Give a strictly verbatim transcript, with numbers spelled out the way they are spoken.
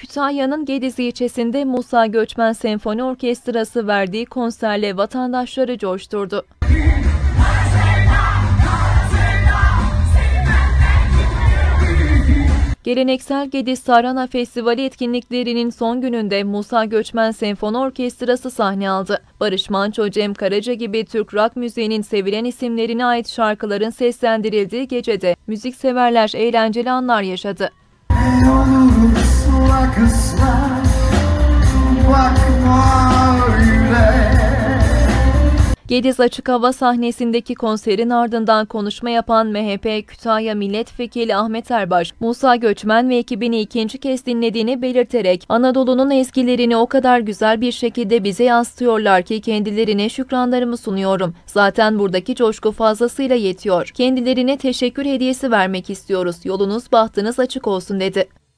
Kütahya'nın Gediz ilçesinde Musa Göçmen Senfoni Orkestrası verdiği konserle vatandaşları coşturdu. Geleneksel Gediz Tarhana Festivali etkinliklerinin son gününde Musa Göçmen Senfoni Orkestrası sahne aldı. Barış Manço, Cem Karaca gibi Türk rock müziğinin sevilen isimlerine ait şarkıların seslendirildiği gecede müzikseverler eğlenceli anlar yaşadı. Gediz açık hava sahnesindeki konserin ardından konuşma yapan M H P Kütahya Milletvekili Ahmet Erbaş, Musa Göçmen ve ekibini ikinci kez dinlediğini belirterek Anadolu'nun ezgilerini o kadar güzel bir şekilde bize yansıtıyorlar ki kendilerine şükranlarımı sunuyorum. Zaten buradaki coşku fazlasıyla yetiyor. Kendilerine teşekkür hediyesi vermek istiyoruz. Yolunuz bahtınız açık olsun dedi.